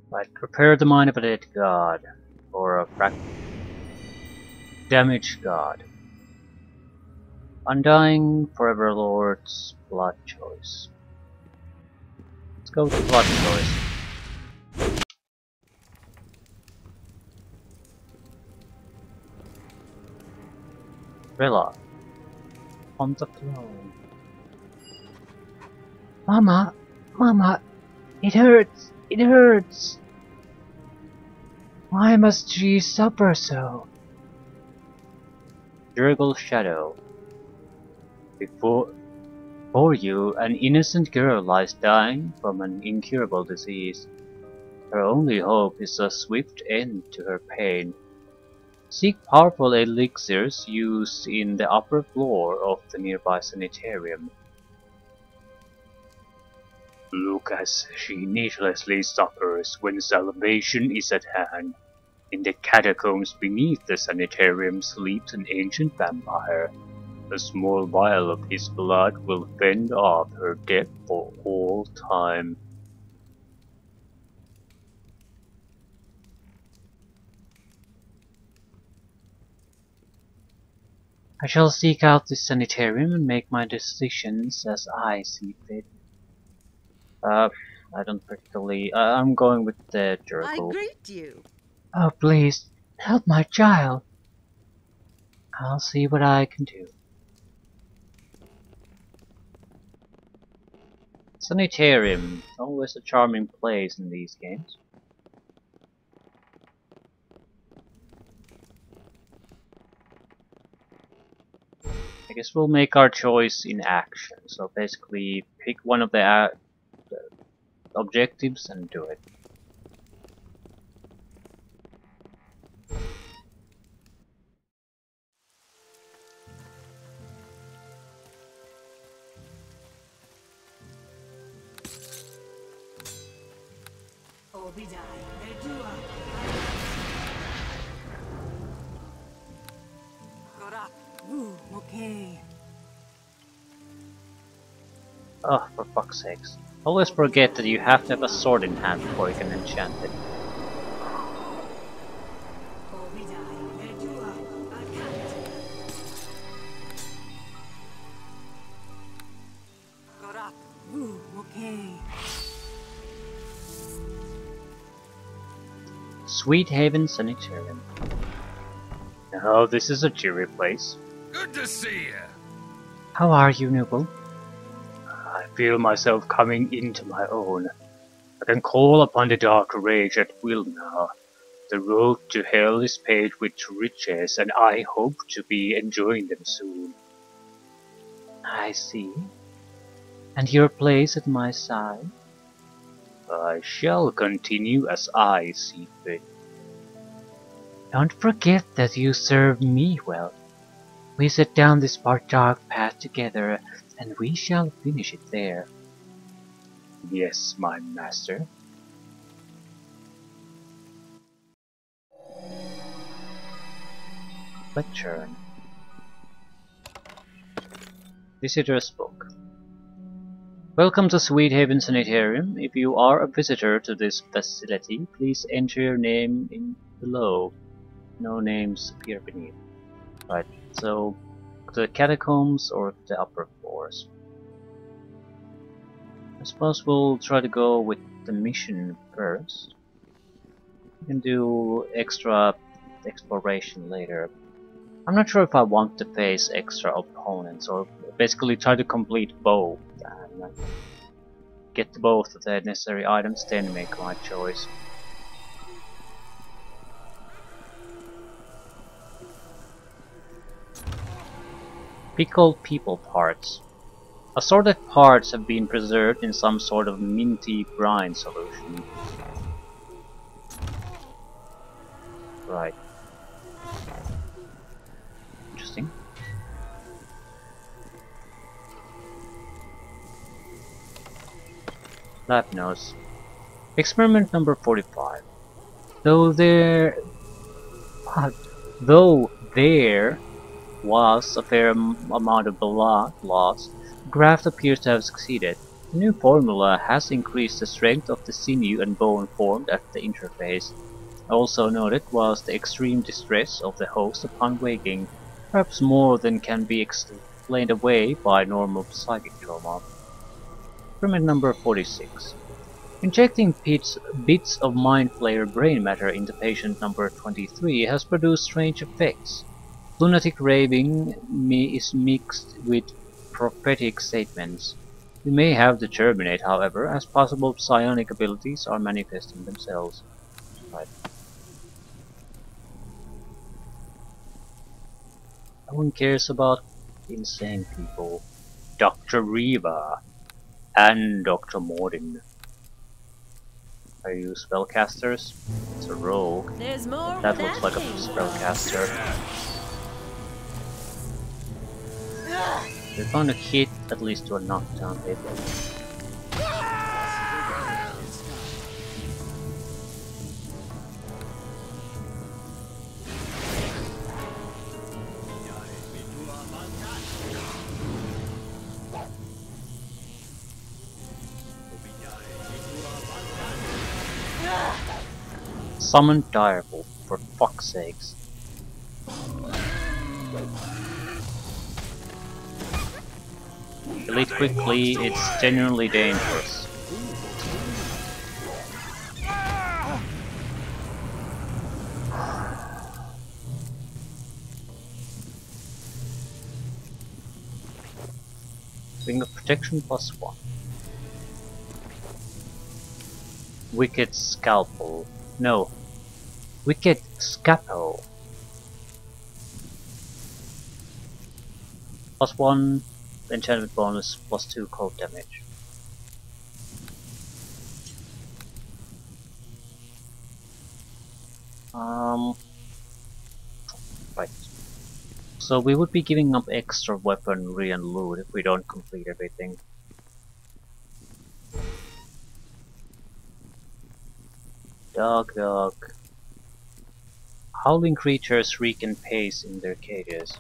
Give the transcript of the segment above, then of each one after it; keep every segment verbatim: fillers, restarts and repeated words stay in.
Right, prepare the mind of a dead god, or a frac damaged god. Undying Forever Lord's blood choice. Let's go with blood choice. Rilla, on the throne. Mama, Mama, it hurts, it hurts. Why must she suffer so? Jurgle Shadow. Before, before you, an innocent girl lies dying from an incurable disease. Her only hope is a swift end to her pain. Seek powerful elixirs used in the upper floor of the nearby sanitarium. Look as she needlessly suffers when salvation is at hand. In the catacombs beneath the sanitarium sleeps an ancient vampire. A small vial of his blood will fend off her death for all time. I shall seek out this sanitarium and make my decisions as I see fit. Uh, I don't particularly... Uh, I'm going with the Jurgle. I greet you. Oh, please, help my child. I'll see what I can do. Sanitarium, always a charming place in these games. I guess we'll make our choice in action. So basically, pick one of the, uh, the objectives and do it. Oh, for fuck's sakes. Always forget that you have to have a sword in hand before you can enchant it. Sweethaven Sanitarium. Oh, this is a cheery place. Good to see you. How are you, Nubel? I feel myself coming into my own. I can call upon the dark rage at will now. The road to hell is paved with riches, and I hope to be enjoying them soon. I see. And your place at my side? I shall continue as I see fit. Don't forget that you serve me well. We set down this far dark path together, and we shall finish it there. Yes, my master. Lectern. Visitor's Book. Welcome to Sweethaven Sanitarium. If you are a visitor to this facility, please enter your name in below. No names appear beneath. Right, so the catacombs or the upper floors. I suppose we'll try to go with the mission first. We can do extra exploration later. I'm not sure if I want to face extra opponents or basically try to complete both and get both of the necessary items, then make my choice. Pickled people parts. Assorted parts have been preserved in some sort of minty brine solution. Right. Interesting. Lapnos. Experiment number forty-five. Though there... Though there was a fair amount of blood loss, Graft appears to have succeeded. The new formula has increased the strength of the sinew and bone formed at the interface. Also noted was the extreme distress of the host upon waking, perhaps more than can be explained away by normal psychic trauma. Experiment number forty-six. Injecting bits, bits of Mind Flayer brain matter into patient number twenty-three has produced strange effects. Lunatic raving mi is mixed with prophetic statements. We may have to terminate, however, as possible psionic abilities are manifesting themselves. Right. No one cares about insane people. Doctor Riva and Doctor Morden. Are you spellcasters? It's a rogue. There's more That looks like a spellcaster. They're going to hit at least to a knockdown hit. Summon Direwolf, for fuck's sakes. Delete quickly, it's genuinely dangerous. Ring of Protection plus one. Wicked Scalpel. No. Wicked Scalpel. Plus one enchantment bonus, plus two cold damage. Um. Right. So we would be giving up extra weaponry and loot if we don't complete everything. Dog, dog. Howling creatures shriek and pace in their cages.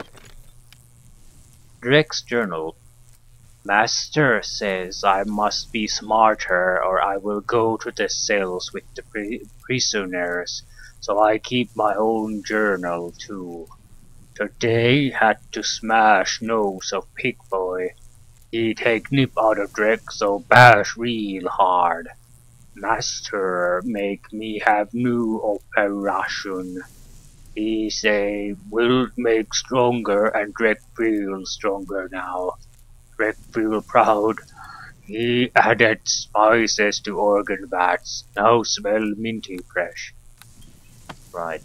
Drek's journal. Master says I must be smarter or I will go to the cells with the pri prisoners, so I keep my own journal too. Today had to smash nose of Pig Boy. He take nip out of Drek, so bash real hard. Master make me have new operation. He say will make stronger and Drek feel stronger now. Drek feel proud. He added spices to organ bats. Now smell minty fresh. Right.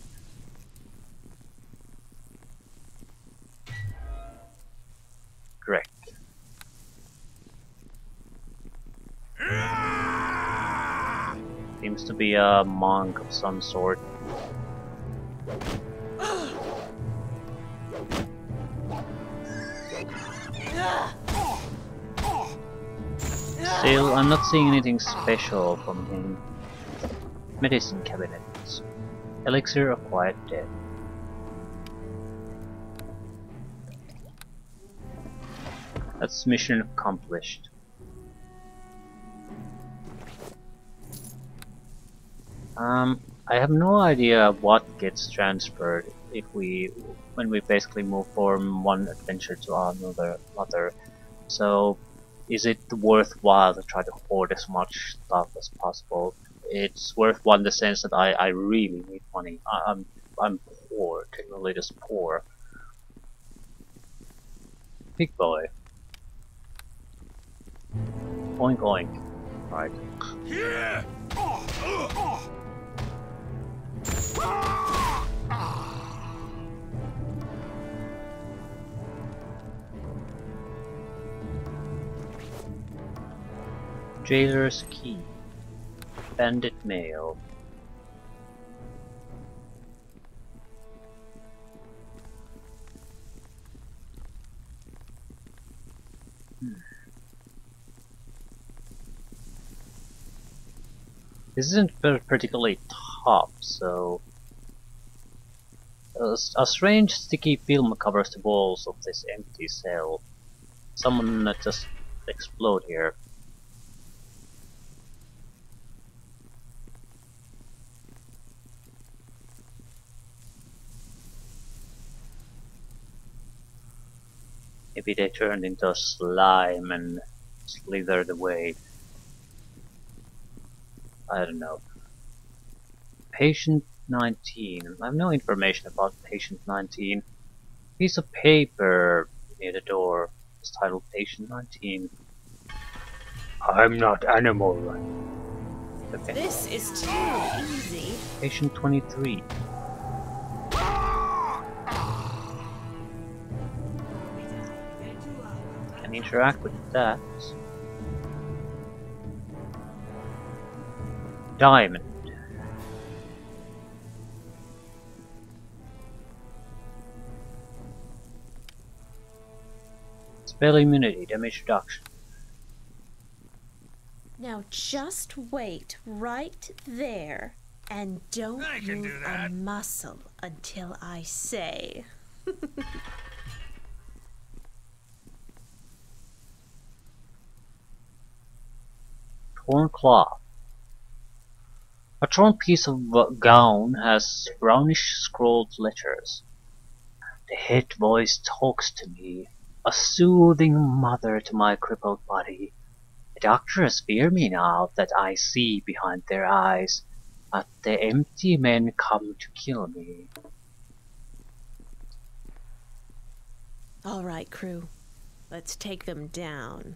Drek. Seems to be a monk of some sort. Still, I'm not seeing anything special from him. Medicine cabinets. Elixir of Quiet Death. That's mission accomplished. Um, I have no idea what gets transferred if we, when we basically move from one adventure to another. Other. So, is it worthwhile to try to hoard as much stuff as possible? It's worthwhile in the sense that I, I really need money. I, I'm I'm poor, technically just poor. Pig Boy. Oink oink. Right. Yeah. Jailer's Key. Bandit Mail. Hmm. This isn't particularly top, so a, a strange sticky film covers the walls of this empty cell. Someone just explode here. maybe they turned into slime and slithered away. I don't know. Patient nineteen. I have no information about patient nineteen. Piece of paper near the door is titled Patient nineteen. I'm not animal. Okay. This is too easy. Patient twenty-three. Can interact with that. Diamond. Spell immunity, damage reduction. Now just wait right there and don't I can move do that. a muscle until I say. Torn cloth. A torn piece of gown has brownish scrawled letters. The head voice talks to me, a soothing mother to my crippled body. The doctors fear me now that I see behind their eyes, but the empty men come to kill me. All right, crew. Let's take them down.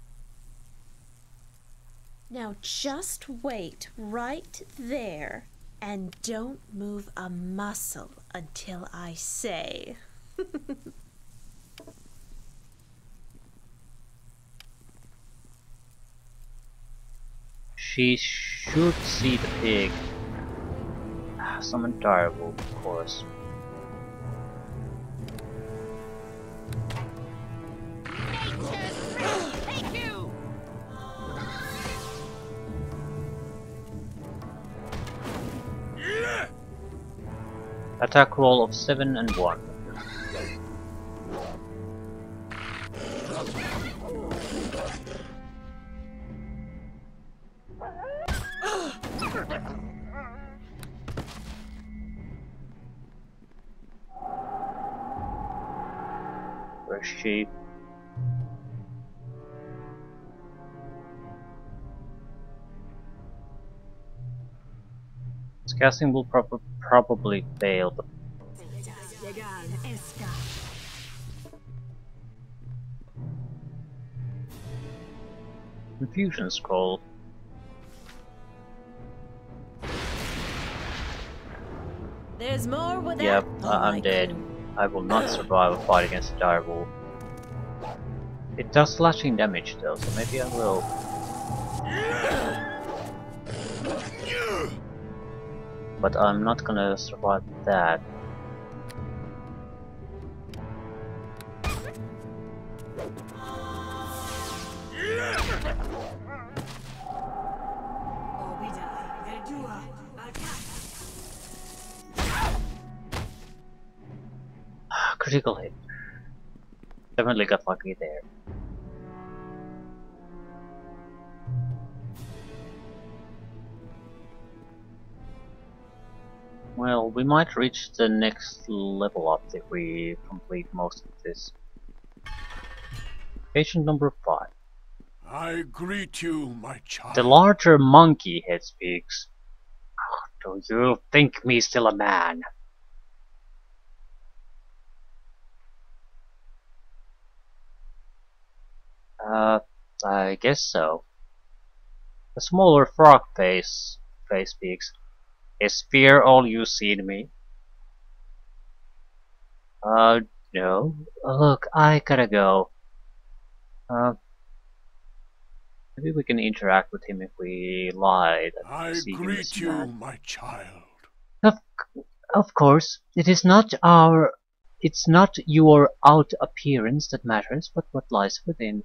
Now just wait right there and don't move a muscle until I say. She should see the pig. Summon direwolf, of course. Attack roll of seven and one. Where's she? This casting will prob probably fail, but Confusion scroll. There's more with Yep, that. uh, All I'm right, dead. crew. I will not survive a fight against a direwolf. It does slashing damage though, so maybe I will. But I'm not gonna survive that. Critical hit. Definitely got lucky there. Well, we might reach the next level up if we complete most of this. Patient number five. I greet you, my child. The larger monkey head speaks. Do you think me still a man? Uh, I guess so. The smaller frog face face speaks. Is fear all you see in me? Uh, no. Look, I gotta go. Uh, maybe we can interact with him if we lie. That I see him as greet a you, man. my child. Of, of course, it is not our, it's not your out appearance that matters, but what lies within.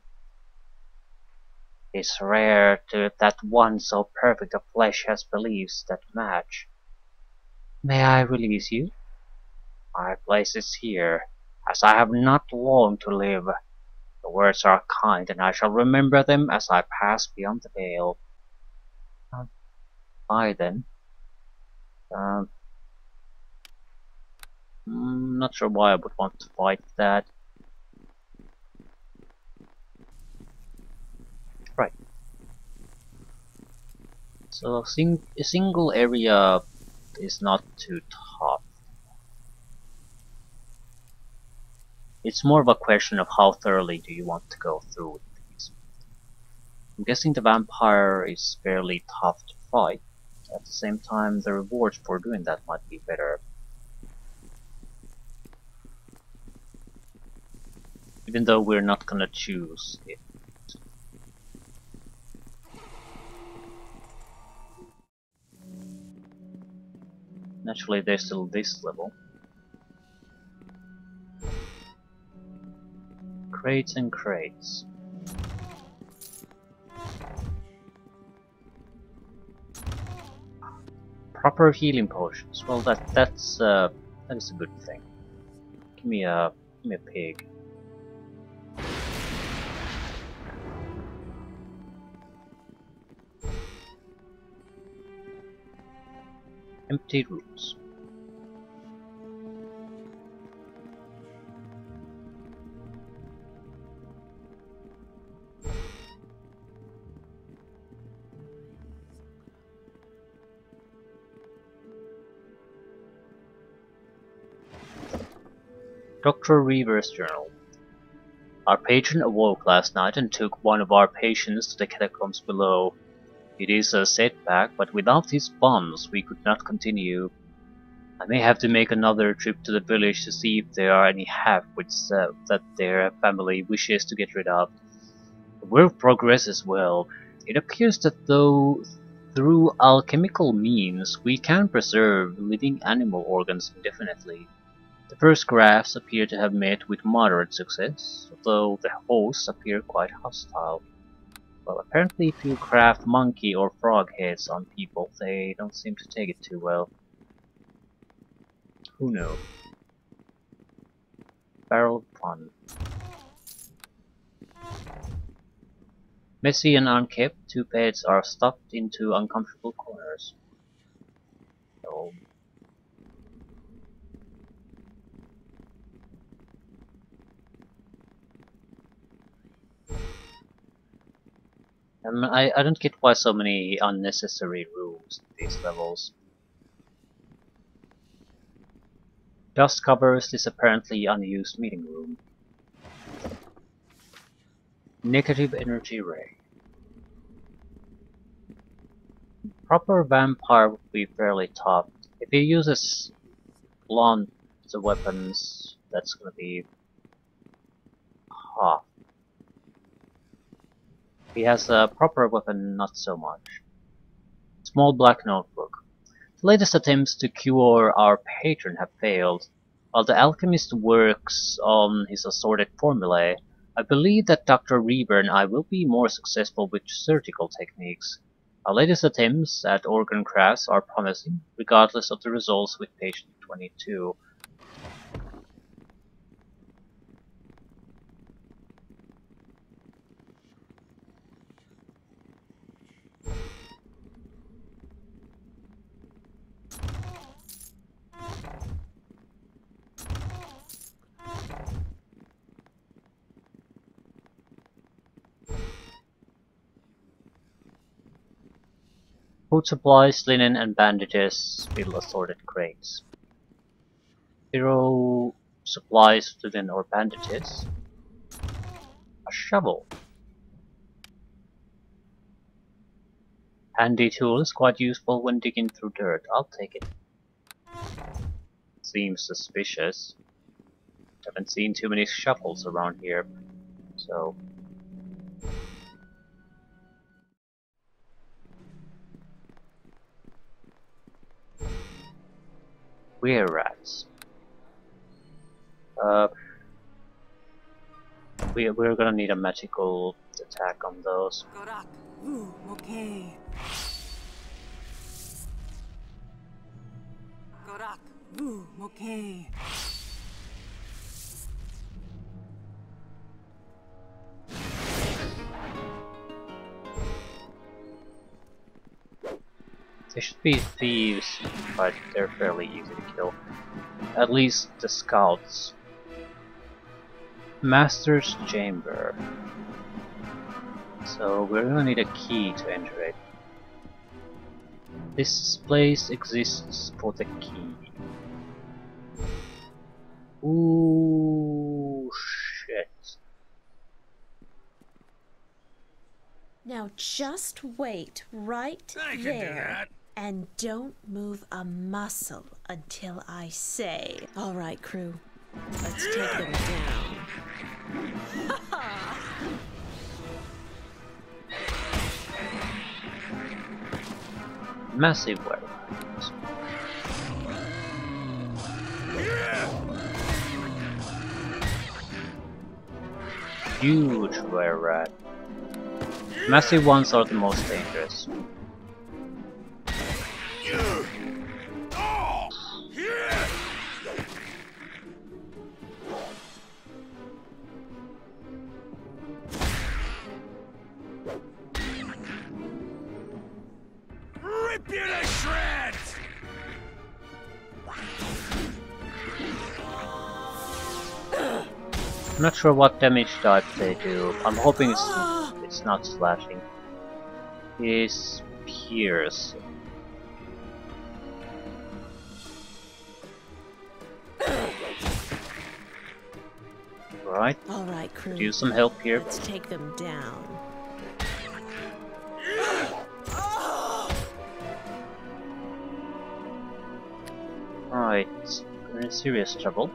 It's rare to, that one so perfect of flesh has beliefs that match. May I release you? My place is here, as I have not long to live. The words are kind, and I shall remember them as I pass beyond the veil. Uh, bye then. Um, I'm not sure why I would want to fight that. So a, sing a single area is not too tough. It's more of a question of how thoroughly do you want to go through these. I'm guessing the vampire is fairly tough to fight. At the same time, the rewards for doing that might be better. Even though we're not gonna choose it. Naturally, there's still this level. Crates and crates. Proper healing potions. Well, that that's uh, that is a good thing. Give me a give me a pig. Empty rooms. Doctor Reaver's journal. Our patron awoke last night and took one of our patients to the catacombs below. It is a setback, but without his funds we could not continue. I may have to make another trip to the village to see if there are any half-wits uh, that their family wishes to get rid of. The work progresses well. It appears that though through alchemical means we can preserve living animal organs indefinitely. The first grafts appear to have met with moderate success, though the hosts appear quite hostile. Well, apparently if you craft monkey or frog heads on people, they don't seem to take it too well. Who knows? Barrel of fun. Messy and unkept, two beds are stuffed into uncomfortable corners. So, Um, I, I don't get why so many unnecessary rooms in these levels. Dust covers this apparently unused meeting room. Negative energy ray. Proper vampire would be fairly tough. If he uses blunt weapons, that's gonna be tough. He has a proper weapon, not so much. Small black notebook. The latest attempts to cure our patron have failed. While the alchemist works on his assorted formulae, I believe that Doctor Reaver and I will be more successful with surgical techniques. Our latest attempts at organ crafts are promising, regardless of the results with patient twenty-two. Food supplies, linen and bandages fill assorted crates. Zero supplies, linen or bandages. A shovel. Handy tool is quite useful when digging through dirt. I'll take it. Seems suspicious. Haven't seen too many shovels around here, so... Were rats. Uh, we, we're gonna need a magical attack on those. Gorak, Vu, Mokay. Gorak, Vu, Mokay. They should be thieves, but they're fairly easy to kill. At least the scouts. Master's Chamber. So we're gonna need a key to enter it. This place exists for the key. Ooh, shit. Now just wait right I can do there that. and don't move a muscle until I say. All right, crew. Let's take them down. Massive werewolves. Huge were rat. Massive ones are the most dangerous. Rip you to shreds! I'm not sure what damage type they do. I'm hoping it's it's not slashing. It's piercing. Right. All right, crew. Could use some help here. Let's take them down. Right. We're in serious trouble.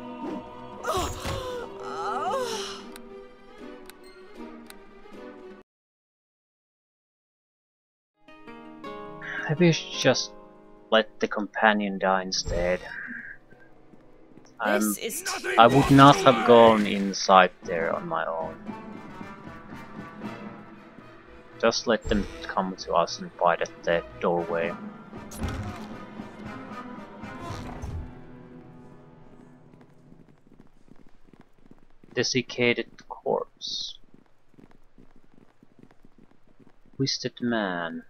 Maybe I should just let the companion die instead. Um, This is Nothing I would wants not to have hide. gone inside there on my own. Just let them come to us and fight at the doorway. Desiccated corpse. Twisted man.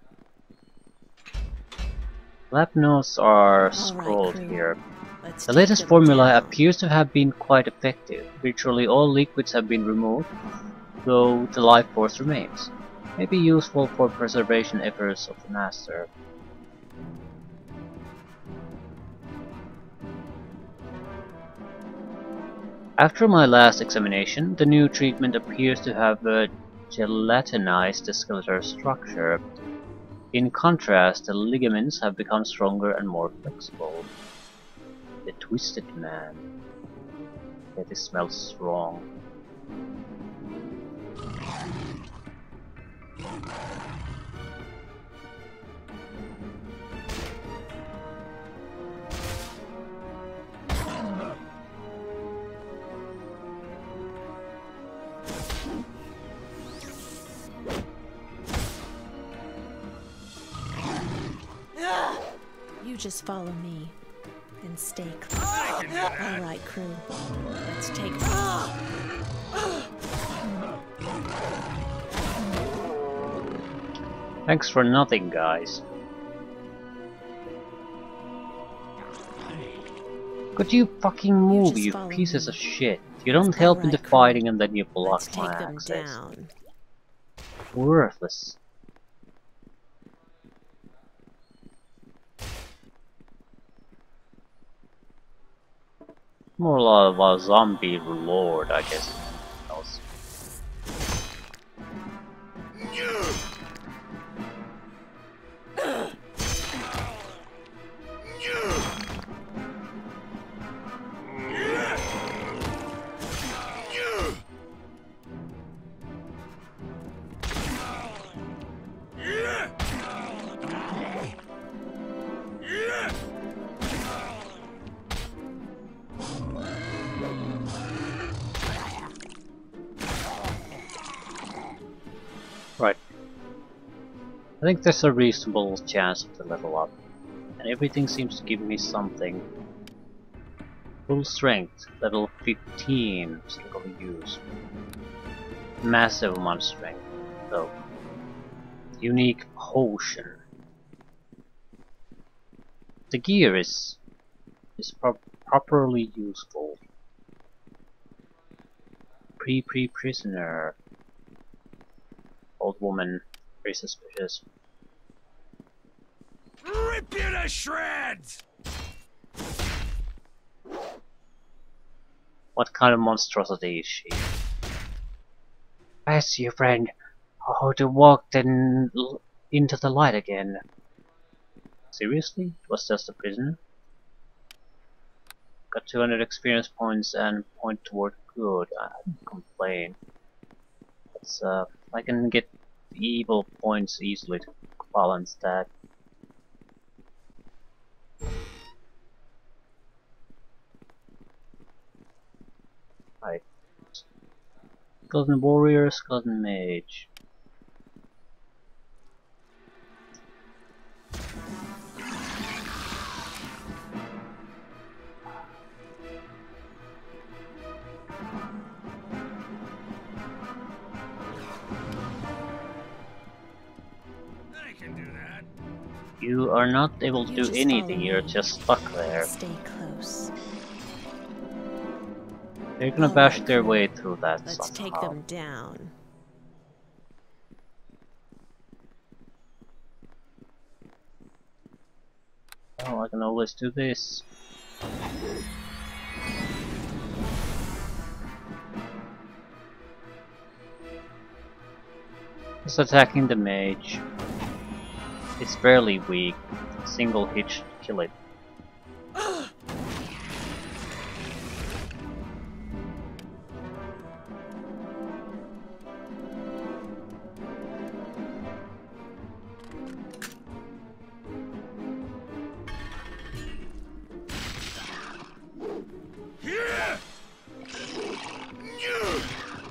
Lab notes are All scrolled right, crew. here. Let's The take latest them formula down. appears to have been quite effective. Virtually all liquids have been removed, though the life force remains. May be useful for preservation efforts of the Master. After my last examination, the new treatment appears to have uh, gelatinized the skeletal structure. In contrast, the ligaments have become stronger and more flexible. The Twisted Man. Yeah, this smells strong. You just follow me and stay close. All right, crew. Let's take them. Thanks for nothing, guys. Could you fucking move, just you follow pieces me. of shit? You don't help in the Alright, crew. fighting and then you block Let's my take them access. down. Worthless. More like a zombie lord, I guess. Else. Right. I think there's a reasonable chance of the level up. And everything seems to give me something. Full strength, level fifteen, single use. Massive amount of strength, though. Unique potion. The gear is is pro properly useful. Pre-pre-prisoner. Old woman, very suspicious. Rip you to shreds! What kind of monstrosity is she? I see you, friend. Oh, to walk then l into the light again. Seriously? It was just a prisoner? Got two hundred experience points and point toward good. I don't complain. It's, uh, I can get evil points easily to balance that. Right. Skeleton warrior, skeleton mage. I can do that. You are not able to You do just anything, follow you're me. just stuck there. Stay close. They're gonna All bash right, their crew. way through that Let's somehow. take them down. Oh, I can always do this. Just attacking the mage. It's barely weak. Single hit should kill it. Yeah! Yeah!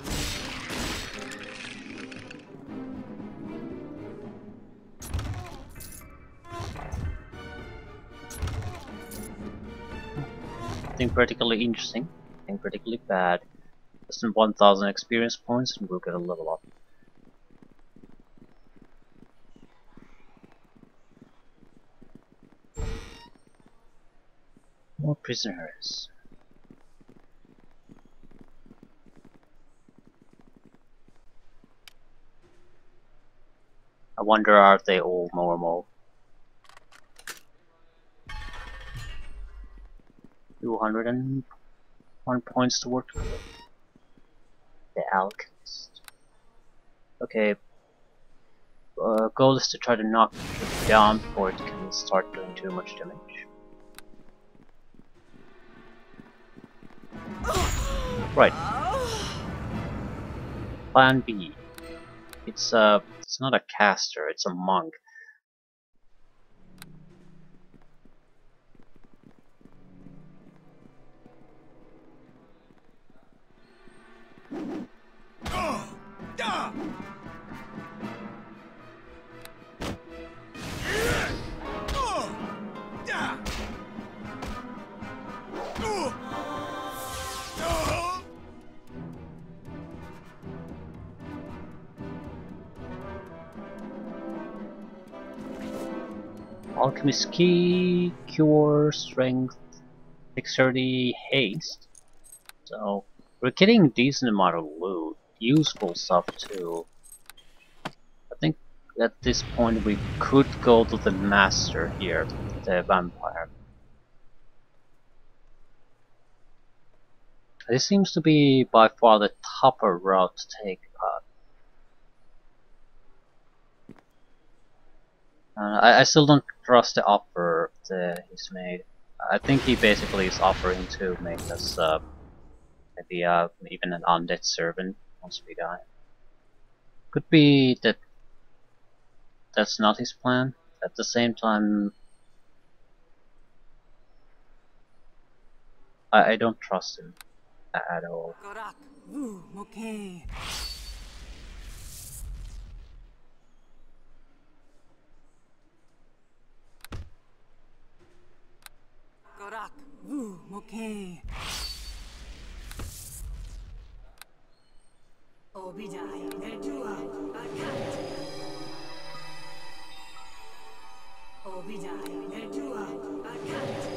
Nothing particularly interesting. Nothing particularly bad. Less than one thousand experience points and we'll get a level up. More prisoners. I wonder, are they all normal? two hundred one points to work with. The Alchemist. Okay. Uh, goal is to try to knock it down before it can start doing too much damage. Right. Plan B. It's uh, it's not a caster, it's a monk. Oh! Da! Yeah! Oh! Da! Oh! Oh! Alchemist key, cure, strength, dexterity, haste. So we're getting a decent amount of loot, useful stuff too. I think at this point we could go to the master here, the vampire. This seems to be by far the tougher route to take. Uh, uh, I, I still don't trust the offer that he's made. I think he basically is offering to make us uh, maybe uh, even an undead servant once we die. Could be that that's not his plan. At the same time, I, I don't trust him at all. Gorak, Vu, Moke. Gorak, Vu, Moke. Obidai, Edua, Bakat. Obidai, Edua, Bakat.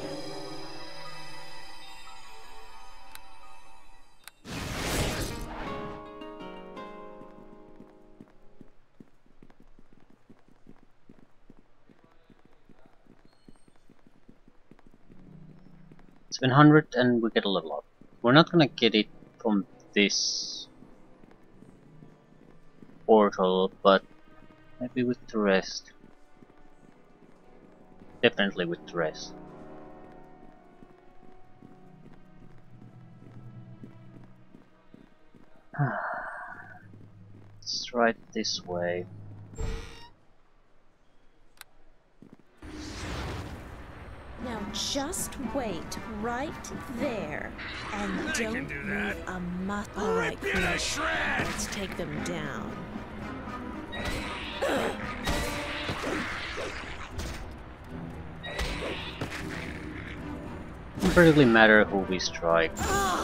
It's been one hundred and we get a level up. We're not gonna get it from this portal, but maybe with the rest. Definitely with the rest. Let's try it this way. Now just wait right there and I don't can do move that. a muscle. All right, Rip you to Chris, shreds! let's take them down. Doesn't really matter who we strike.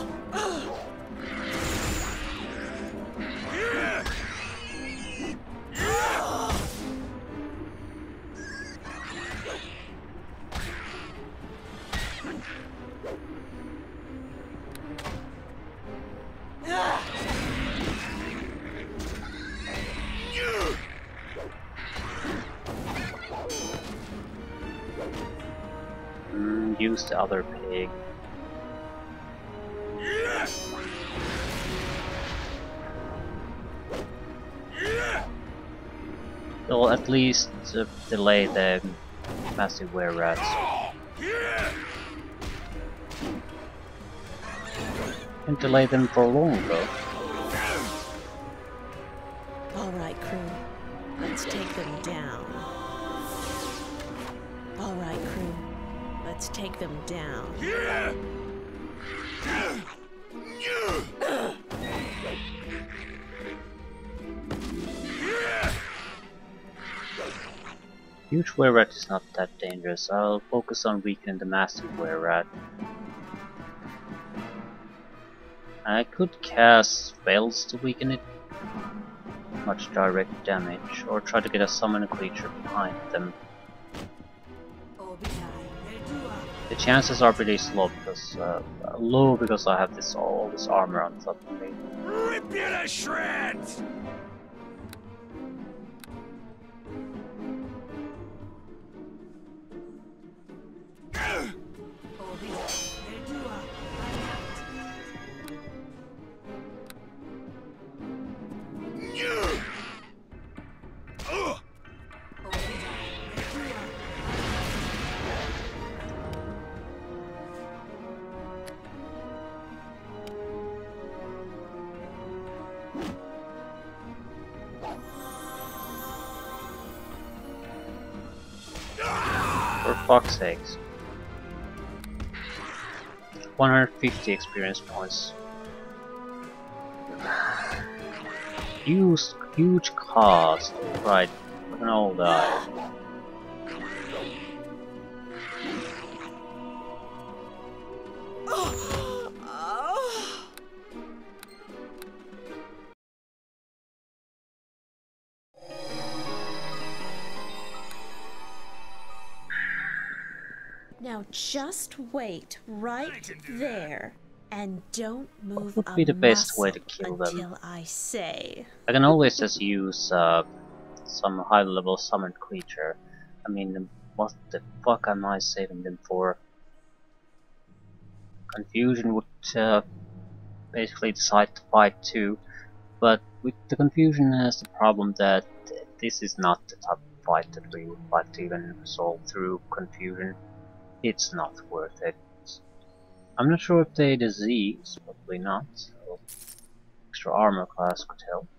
Mm, use the other pig. They'll at least uh, delay the massive were rats. And delay them for long though. All right, crew, let's take them down. All right, crew, let's take them down. Huge were rat is not that dangerous. I'll focus on weakening the massive were rat. I could cast spells to weaken it. Much direct damage, or try to get a summon creature behind them. The chances are pretty slow because uh, low because I have this all this armor on top of me. Rip you to shreds! For fuck's sakes. one hundred fifty experience points. Huge, huge cost. Right, we can all die. Now just wait right there and don't move would a be the best way to muscle kill them? until I say. I can always just use uh, some high level summoned creature. I mean, what the fuck am I saving them for? Confusion would uh, basically decide to fight too, but with the confusion has the problem that this is not the type of fight that we would like to even resolve through confusion. It's not worth it. I'm not sure if they disease, probably not, so extra armor class could help.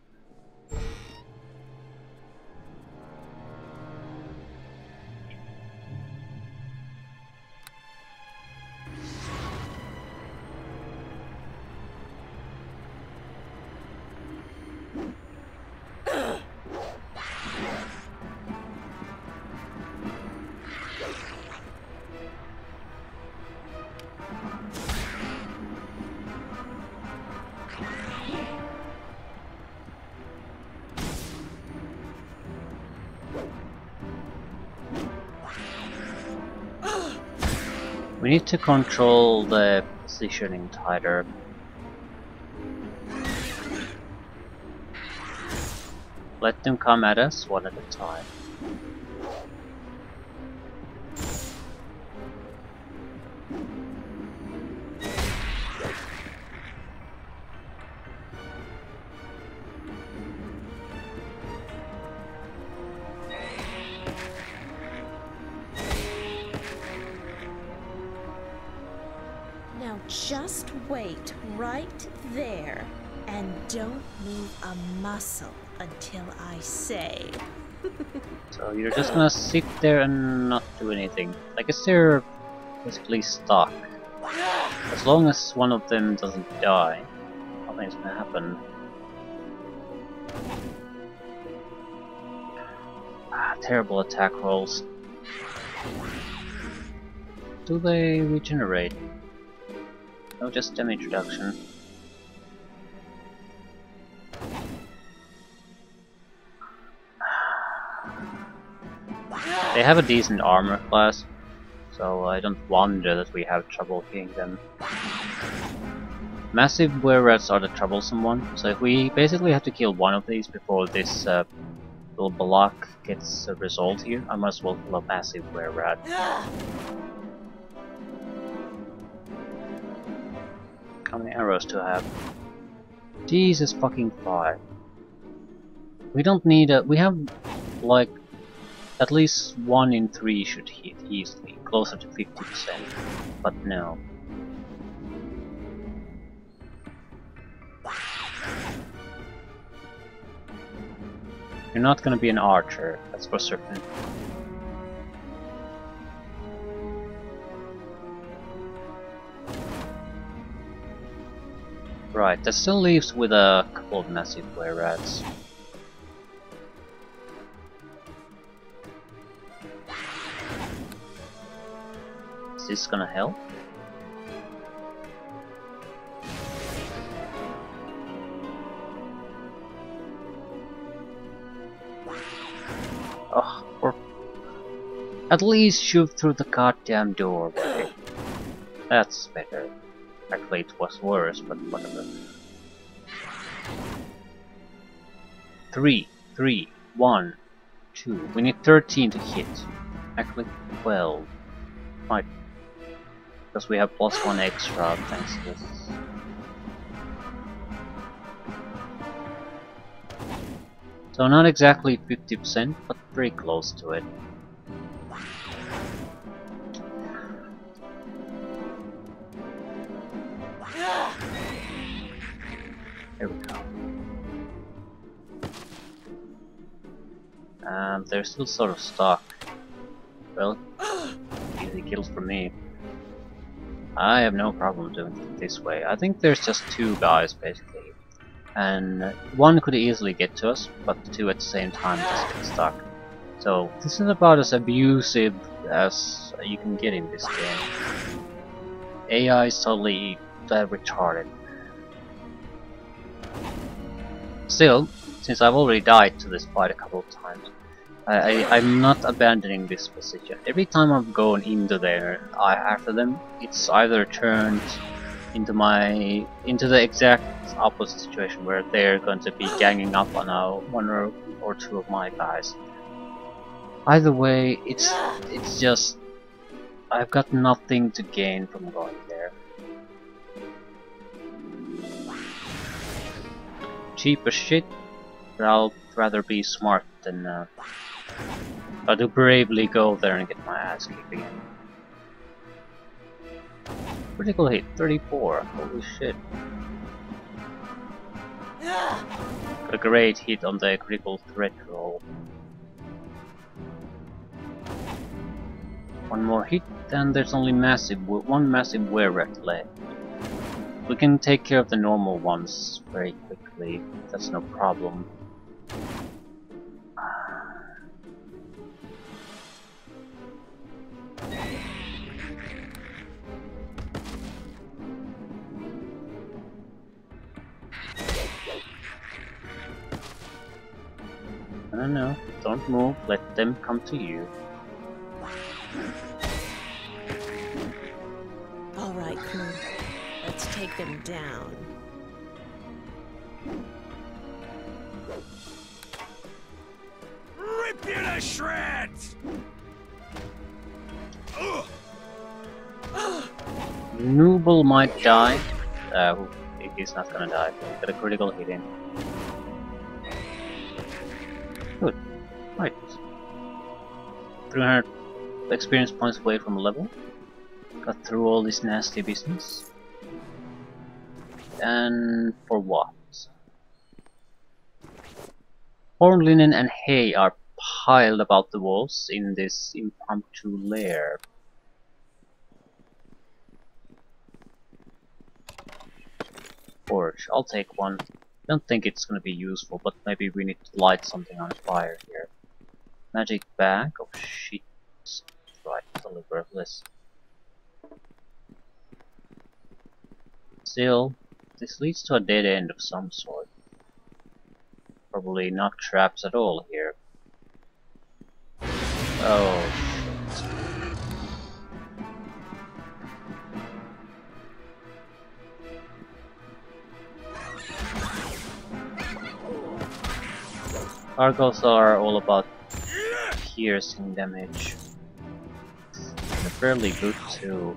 We need to control the positioning tighter. Let them come at us one at a time. Now just wait right there and don't move a muscle until I say. So you're just gonna sit there and not do anything. I guess they're basically stuck. As long as one of them doesn't die, nothing's gonna happen. Ah, terrible attack rolls. Do they regenerate? No, just damage reduction. They have a decent armor class, so I don't wonder that we have trouble hitting them. Massive were-rats are the troublesome one, so if we basically have to kill one of these before this uh, little block gets uh, resolved here, I might as well kill a massive were-rat. How many arrows do I have? Jesus fucking five. We don't need a... we have like at least one in three should hit easily, closer to fifty percent, but no. You're not gonna be an archer, that's for certain. Right, that still leaves with a couple of massive were-rats. Is this gonna help? Oh, or at least shoot through the goddamn doorway. That's better. Actually, it was worse, but whatever. Three, three, one, two. We need thirteen to hit. Actually, twelve. Right. Because we have plus one extra thanks to this. So not exactly fifty percent, but pretty close to it. There we go. And they're still sort of stuck. Well, easy kills for me. I have no problem doing it this way. I think there's just two guys basically. And one could easily get to us, but the two at the same time just get stuck. So this is about as abusive as you can get in this game. A I is totally uh, retarded. Still, since I've already died to this fight a couple of times, I, I, I'm not abandoning this position. Every time I've gone into there I, after them, it's either turned into my into the exact opposite situation where they're going to be ganging up on a, one or, or two of my guys. Either way, it's it's just I've got nothing to gain from going there. Cheap as shit, but I'll rather be smart than uh, I'll do bravely go there and get my ass kicked again. Critical hit, thirty-four, holy shit. Got a great hit on the critical threat roll. One more hit, and there's only massive one massive were-rat left. We can take care of the normal ones very quickly, that's no problem. No, no, don't move, let them come to you. Alright, crew. Let's take them down. Rip you to shreds! Ugh. Nooble might die. Uh, he's not gonna die. Got a critical hit in. Good. Right. three hundred experience points away from level. Got through all this nasty business. and for what? Horn linen and hay are piled about the walls in this impromptu lair. Forge, I'll take one. Don't think it's gonna be useful, but maybe we need to light something on fire here. Magic bag of shit. Right, deliverless. Still, this leads to a dead end of some sort. Probably not traps at all here. Oh shit. Gargoyles are all about piercing damage. They're fairly good too.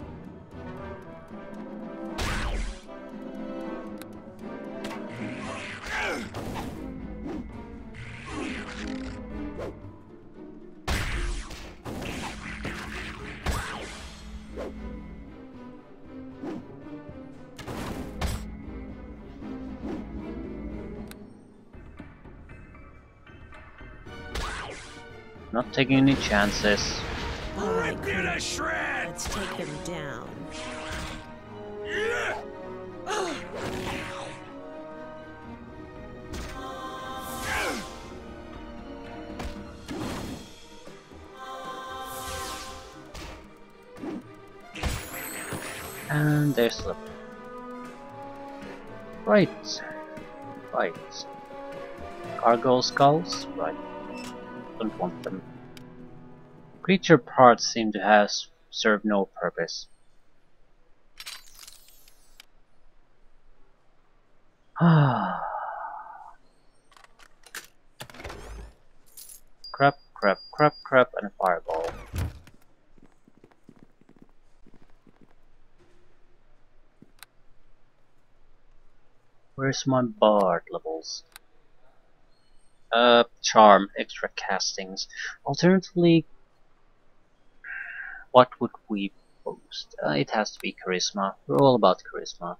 Not taking any chances. All right, Rip you to Creed. shreds! Let's take him down. And there's the right, right. Gargoyle skulls, right. Don't want them. Creature parts seem to have served no purpose. Ah. Crap, crap, crap, crap, and a fireball. Where's my bard levels? Uh, charm, extra castings. Alternatively, what would we post? Uh, it has to be charisma. We're all about charisma.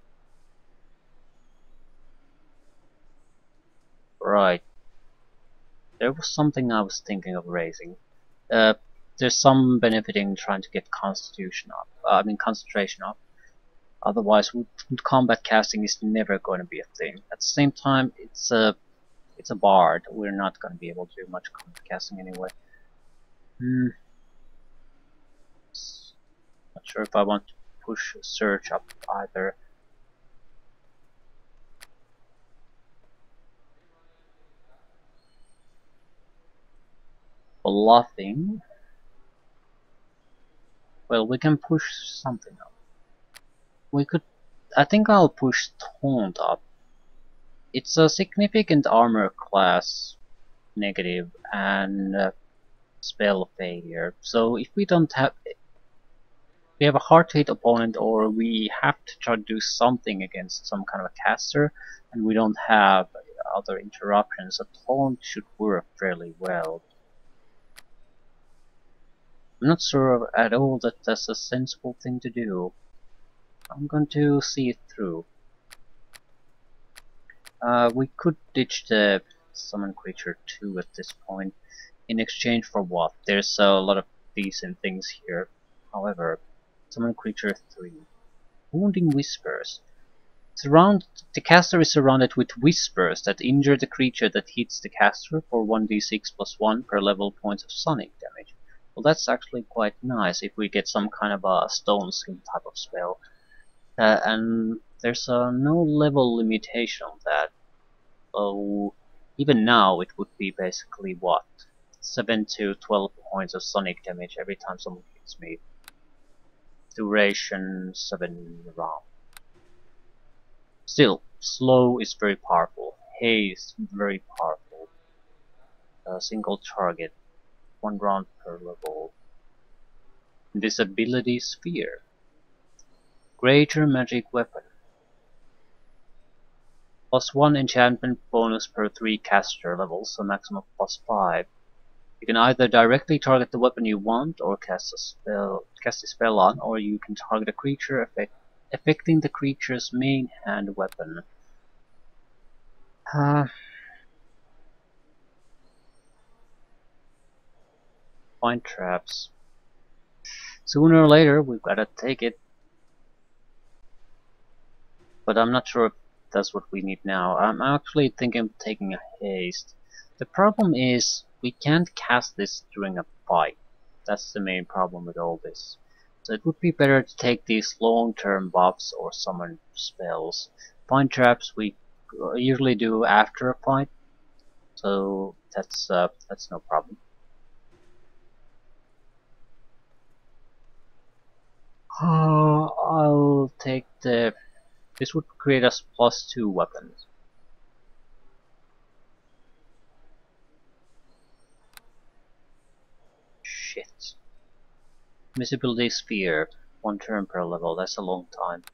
Right. There was something I was thinking of raising. Uh, there's some benefiting trying to get constitution up. Uh, I mean concentration up. Otherwise, with combat casting is never going to be a thing. At the same time, it's a it's a bard. We're not going to be able to do much combat casting anyway. Hmm. Not sure if I want to push search up either. Bluffing. Well, we can push something up. We could. I think I'll push Taunt up. It's a significant armor class negative and uh, spell failure. So if we don't have, we have a hard to hit opponent, or we have to try to do something against some kind of a caster, and we don't have other interruptions, a Taunt should work fairly well. I'm not sure at all that that's a sensible thing to do. I'm going to see it through. Uh, we could ditch the summon creature two at this point. In exchange for what? There's a lot of decent things here. However, summon creature three. Wounding Whispers. Surround the caster is surrounded with whispers that injure the creature that hits the caster for one d six plus one per level points of sonic damage. Well, that's actually quite nice if we get some kind of a stone skin type of spell. Uh, and there's uh, no level limitation on that. So even now it would be basically what? seven to twelve points of sonic damage every time someone hits me. Duration seven rounds. Still, slow is very powerful. Haste very powerful. A single target, one round per level. Invisibility Sphere. Greater magic weapon. Plus one enchantment bonus per three caster levels, so maximum plus five. You can either directly target the weapon you want, or cast a spell, cast a spell on, or you can target a creature, effect affecting the creature's main hand weapon. Uh, Find traps. Sooner or later, we've gotta take it. But I'm not sure if that's what we need now. I'm actually thinking of taking a haste. The problem is, we can't cast this during a fight. That's the main problem with all this. So it would be better to take these long-term buffs or summon spells. Find traps we usually do after a fight, so that's uh, that's no problem. Uh, I'll take the. This would create us plus two weapons. Shit. Visibility sphere, one turn per level. That's a long time.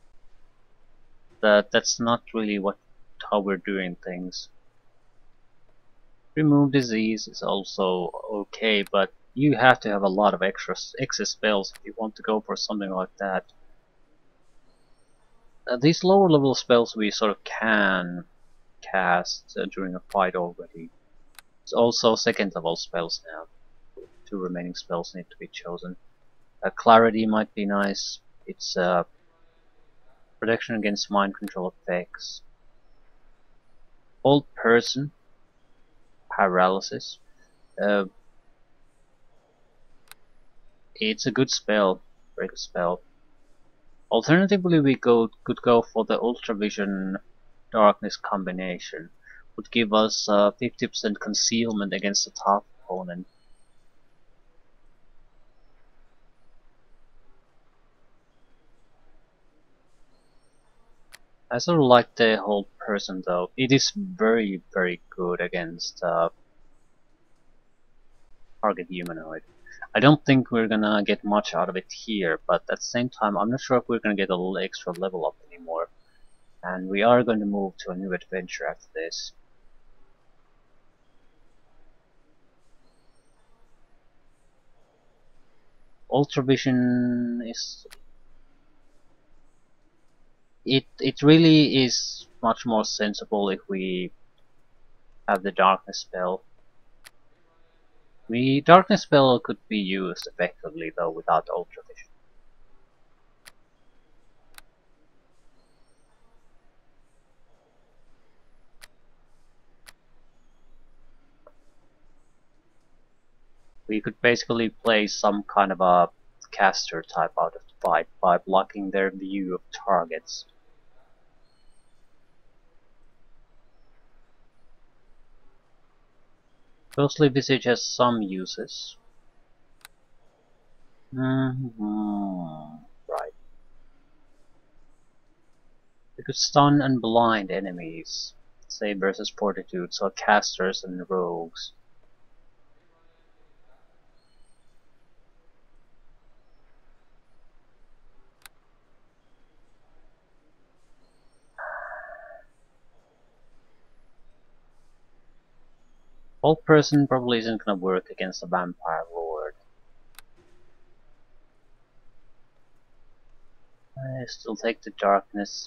That that's not really what how we're doing things. Remove disease is also okay, but you have to have a lot of extra extra spells if you want to go for something like that. Uh, these lower level spells we sort of can cast uh, during a fight already. It's also second level spells now. Two remaining spells need to be chosen. Uh, clarity might be nice. It's uh, protection against mind control effects. Hold person. Paralysis. Uh, it's a good spell. Very good spell. Alternatively, we go, could go for the Ultravision Darkness combination. Would give us uh, fifty percent concealment against a tough opponent. I sort of like the Hold Person though. It is very, very good against uh, target humanoid. I don't think we're gonna get much out of it here, but at the same time I'm not sure if we're gonna get a little extra level up anymore. And we are going to move to a new adventure after this. Ultravision is... It, it really is much more sensible if we have the Darkness spell. The Darkness spell could be used effectively though without Ultravision. We could basically play some kind of a caster type out of the fight by blocking their view of targets. Ghostly Visage has some uses. Mm-hmm. Right. We could stun and blind enemies, say versus Fortitude, so casters and rogues. Hold Person probably isn't gonna work against a Vampire Lord. I still take the Darkness.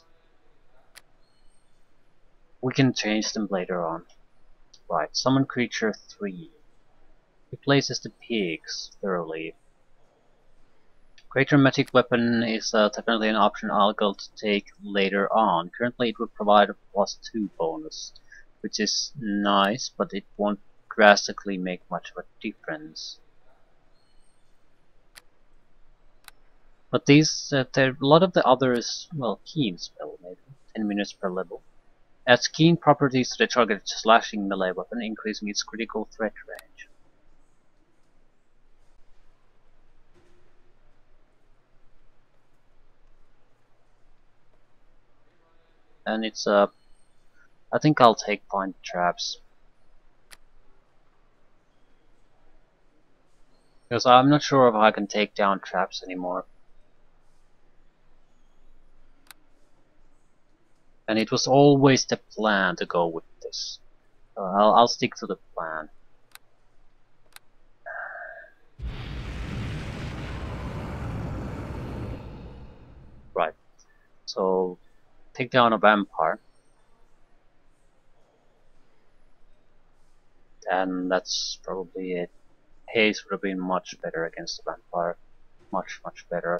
We can change them later on. Right, Summon Creature three. Replaces the pigs thoroughly. Great Dramatic Weapon is uh, technically an option I'll go to take later on. Currently it would provide a plus two bonus, which is nice, but it won't drastically make much of a difference. But these, uh, there, a lot of the others, well, Keen spell maybe, ten minutes per level. Adds Keen properties to the target's slashing melee weapon, increasing its critical threat range. And it's uh, I think I'll take Find Traps. Because I'm not sure if I can take down traps anymore. And it was always the plan to go with this. So I'll, I'll stick to the plan. Right. So, take down a vampire. And that's probably it. Haze would have been much better against the vampire. Much, much better.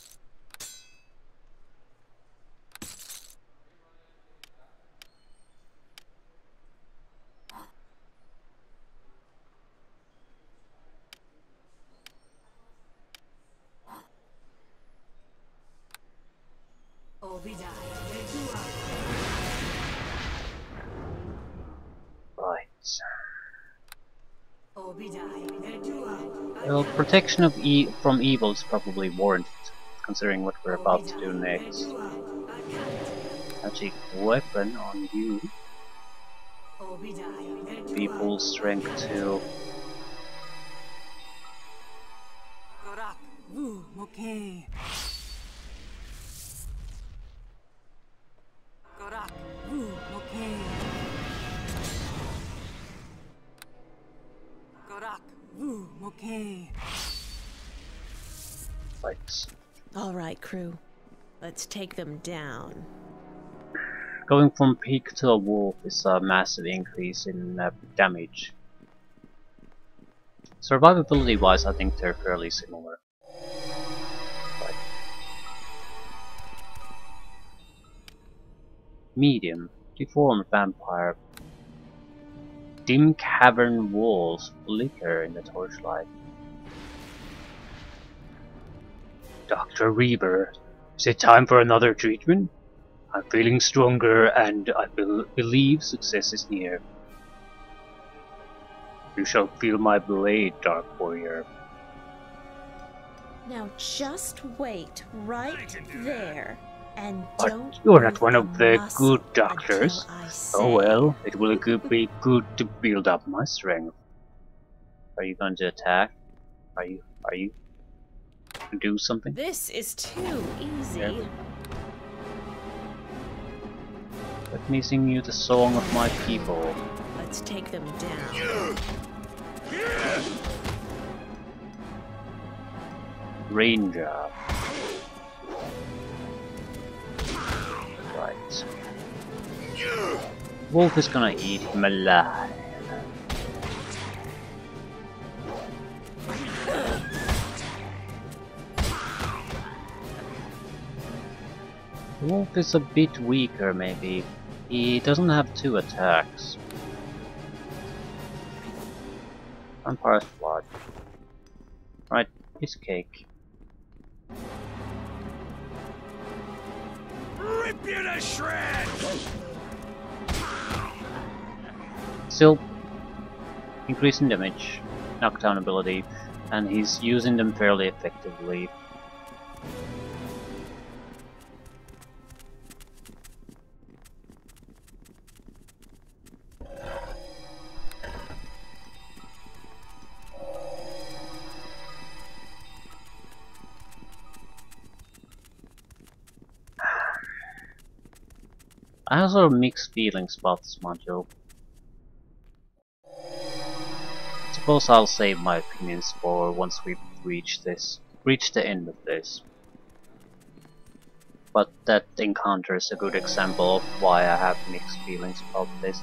Right. Well, protection of e from evil is probably warranted, considering what we're about to do next. Magic weapon on you. Be full strength too. Gorak, Vu, Mokhe. Gorak, Vu, Mokhe. Gorak, Vu, Mokhe. Right. All right, crew. Let's take them down. Going from peak to a wolf is a massive increase in uh, damage. Survivability wise, I think they're fairly similar. Right. Medium. Deformed vampire. Dim cavern walls flicker in the torchlight. Doctor Reaver, is it time for another treatment? I'm feeling stronger and I bel believe success is near. You shall feel my blade, Dark Warrior. Now just wait right there and But don't you're not move one a of the muscle good doctors. until I Oh say. well, it will be good to build up my strength. Are you going to attack? Are you? Are you? Do something? This is too easy. Yeah. Let me sing you the song of my people. Let's take them down. Ranger. Right. Wolf is gonna eat him alive. Wolf is a bit weaker, maybe. He doesn't have two attacks. Vampire's blood. Right, his cake. Rip you to shreds! Still increasing damage, knockdown ability, and he's using them fairly effectively. I have sort of mixed feelings about this module. Suppose I'll save my opinions for once we reach this, reach the end of this. But that encounter is a good example of why I have mixed feelings about this.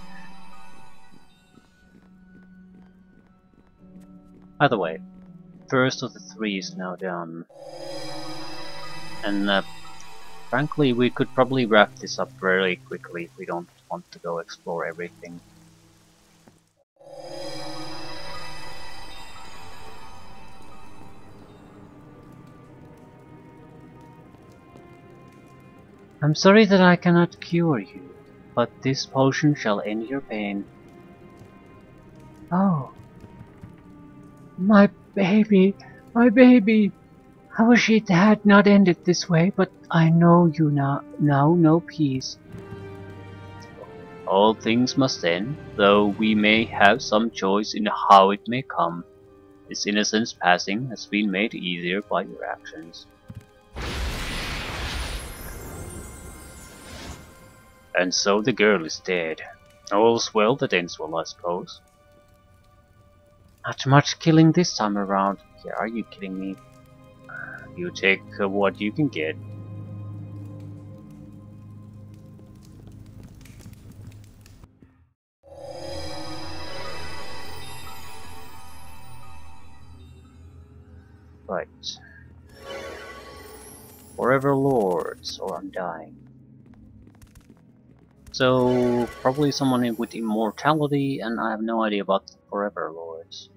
Either way, first of the three is now done. And uh, frankly, we could probably wrap this up very quickly if we don't want to go explore everything. I'm sorry that I cannot cure you, but this potion shall end your pain. Oh. My baby, my baby. I wish it had not ended this way, but I know you now, now know peace. All things must end, though we may have some choice in how it may come. This innocence passing has been made easier by your actions. And so the girl is dead. All's well that ends well, I suppose. Not much killing this time around. Yeah, are you kidding me? You take uh, what you can get. Forever Lords, or I'm dying. So, probably someone with immortality, and I have no idea about the Forever Lords.